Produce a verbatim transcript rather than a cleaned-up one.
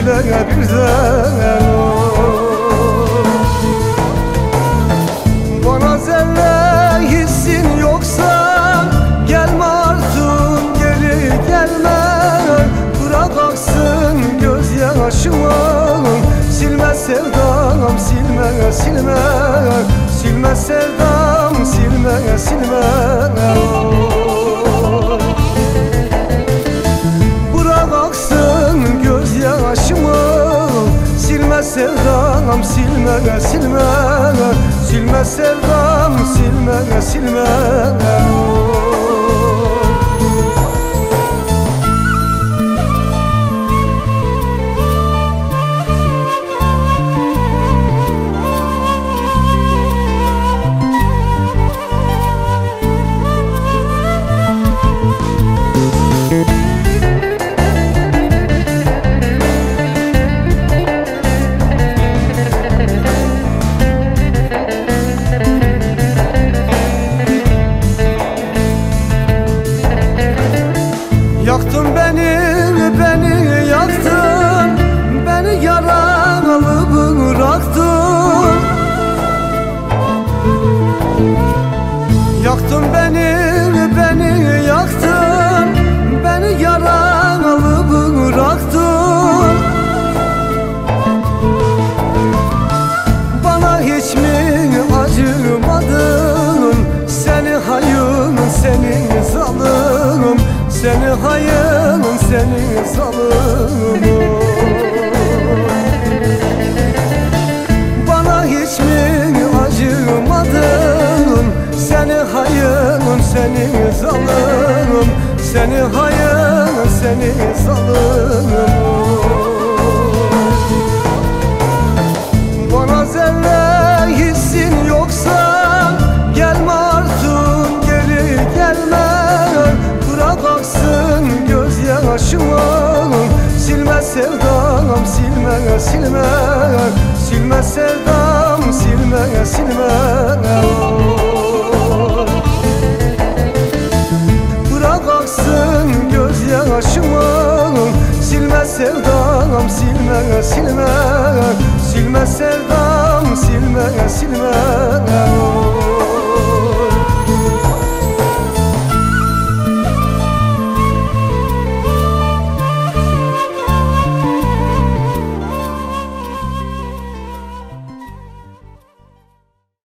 söyle birden bana zerre hissin yoksa gelme artık geri gelme, bırak aksın gözyaşımı, silme sevdam silme silme, silme sevdam silme silme. Bırak aksın gözyaşımı, silme sevdam silme silme, silme sevdam silme silme. Yaktın beni, beni yaktın, beni yaralı bıraktın. Yaktın beni, beni yaktın, beni yaralı bıraktın. Bana hiç mi acımadın, seni hayın, seni zalim, seni hayın, seni zalim. Bana hiç mi acımadın, seni hayın, seni zalim, seni hayın, seni zalim. Bana zerre hissin yoksa gelme artık geri gelme, bırak aksın gözyaşımı, silme sevdam silme silme, silme sevdam silme silme. Bırak aksın gözyaşımı, silme sevdam silme silme, silme sevdam silme silme.